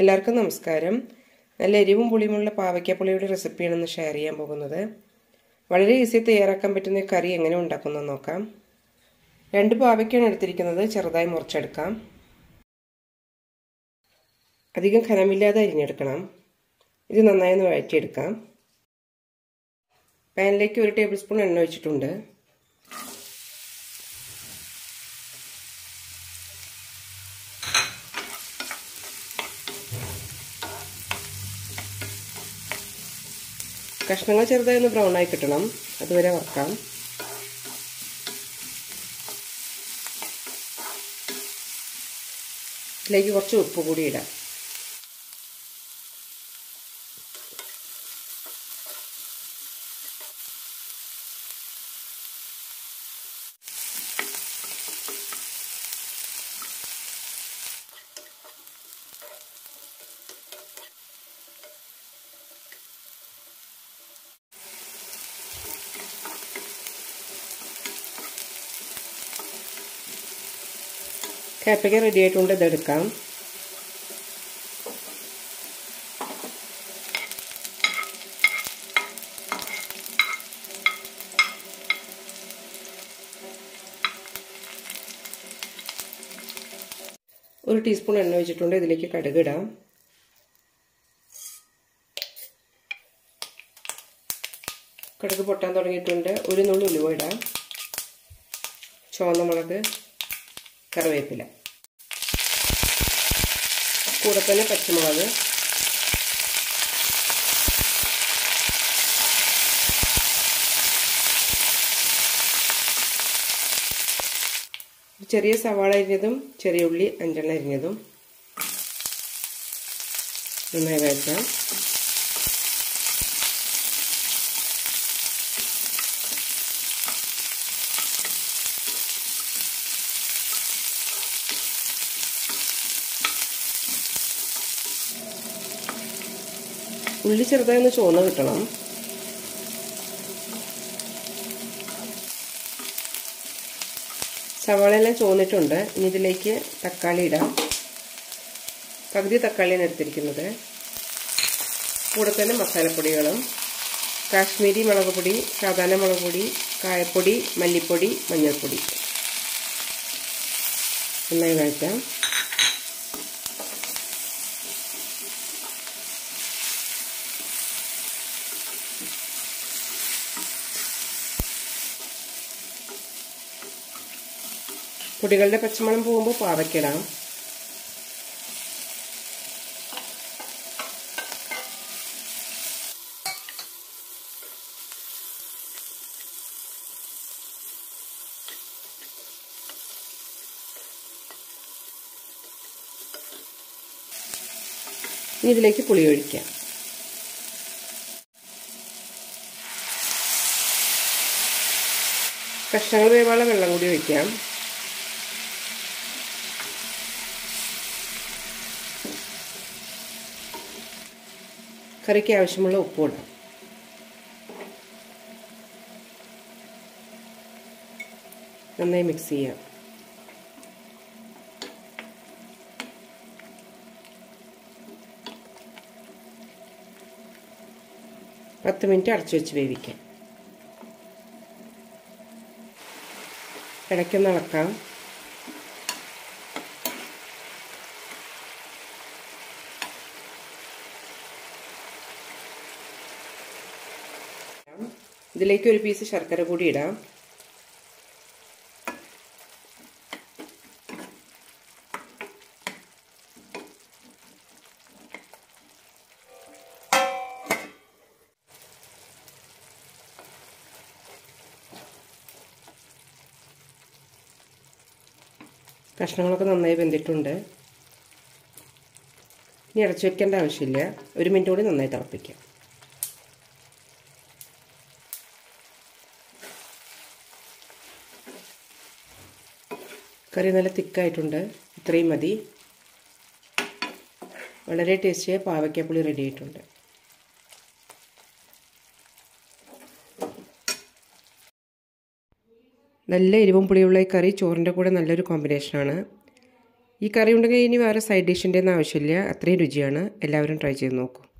എല്ലാവർക്കും നമസ്കാരം. നല്ല എരിവും പുളിയുമുള്ള പാവയ്ക്കപ്പുളിയുടെ റെസിപ്പിയാണ് ഇന്ന് ഷെയർ ചെയ്യാൻ പോകുന്നത്. വളരെ ഈസി തയ്യാറാക്കാൻ പറ്റുന്ന കറി എങ്ങനെ ഉണ്ടാക്കുന്നത് നോക്കാം. 2 പാവയ്ക്കാണ് എടുത്തിരിക്കുന്നത്. ചെറുതായി മുറിച്ചെടുക്കാം. അധികം ഖനമില്ലാതെ അരിഞ്ഞെടുക്കണം. ഇത് നന്നായി ഒന്ന് വഴറ്റിയെടുക്കാം. പാനിലേക്ക് 1 ടേബിൾ സ്പൂൺ എണ്ണ ഒഴിച്ചിട്ടുണ്ട്. കഷ്ണങ്ങൾ ചെറുതായി ഒന്ന് ബ്രൗൺ ആയി കിട്ടണം. അതുവരെ വറക്കാം. ഇതിലേക്ക് കുറച്ച് ഉപ്പ് കൂടി ഇടാം. കാപ്പിക്ക റെഡി ആയിട്ടുണ്ട്. ഇതെടുക്കാം. ഒരു ടീസ്പൂൺ എണ്ണ ഒഴിച്ചിട്ടുണ്ട്. ഇതിലേക്ക് കടുക് ഇടാം. കടുക് പൊട്ടാൻ തുടങ്ങിയിട്ടുണ്ട്. ഒരു നുള്ളി ഉലുവ ഇടാം. ചുവന്ന മുളക്, കറിവേപ്പില, കൂടെ തന്നെ പച്ചമുളക്, ചെറിയ സവാള അരിഞ്ഞതും ചെറിയ ഉള്ളി 5 അരിഞ്ഞതും നന്നായി വഴറ്റാം. ഉള്ളി ചെറുതായി ഒന്ന് ചുവന്ന് കിട്ടണം. സവാളയെല്ലാം ചുവന്നിട്ടുണ്ട്. ഇനി ഇതിലേക്ക് തക്കാളി ഇടാം. പകുതി തക്കാളിയാണ് എടുത്തിരിക്കുന്നത്. കൂടെ തന്നെ മസാലപ്പൊടികളും കാശ്മീരി മുളക് പൊടി, സാധാരണ മുളക് പൊടി, കായപ്പൊടി, മല്ലിപ്പൊടി, മഞ്ഞൾപ്പൊടി നന്നായി വഴറ്റാം. പൊടികളുടെ പച്ചമണം പോകുമ്പോൾ പാവയ്ക്കിടാം. ഇനി ഇതിലേക്ക് പുളി ഒഴിക്കാം. കഷ്ണങ്ങൾ വേവാനുള്ള വെള്ളം കൂടി ഒഴിക്കാം. കറിക്ക് ആവശ്യമുള്ള ഉപ്പ് ഇടാം. നന്നായി മിക്സ് ചെയ്യാം. പത്ത് മിനിറ്റ് അടച്ചു വെച്ച് വേവിക്കാം. ഇടയ്ക്കൊന്ന് ഇളക്കാം. ഇതിലേക്ക് ഒരു പീസ് ശർക്കര കൂടി ഇടാം. കഷ്ണങ്ങളൊക്കെ നന്നായി വെന്തിട്ടുണ്ട്. ഇനി അടച്ചു വെക്കേണ്ട ആവശ്യമില്ല. 1 മിനിറ്റ് കൂടി നന്നായി തിളപ്പിക്കാം. കറി നല്ല തിക്കായിട്ടുണ്ട്. ഇത്രയും മതി. വളരെ ടേസ്റ്റിയായ പാവയ്ക്കപ്പുളി റെഡി ആയിട്ടുണ്ട്. നല്ല എരിവും പുളിയുള്ള ഈ കറി ചോറിൻ്റെ കൂടെ നല്ലൊരു കോമ്പിനേഷനാണ്. ഈ കറി ഉണ്ടെങ്കിൽ ഇനി വേറെ സൈഡ് ഡിഷിൻ്റെ ഒന്നും ആവശ്യമില്ല. അത്രയും രുചിയാണ്. എല്ലാവരും ട്രൈ ചെയ്ത് നോക്കൂ.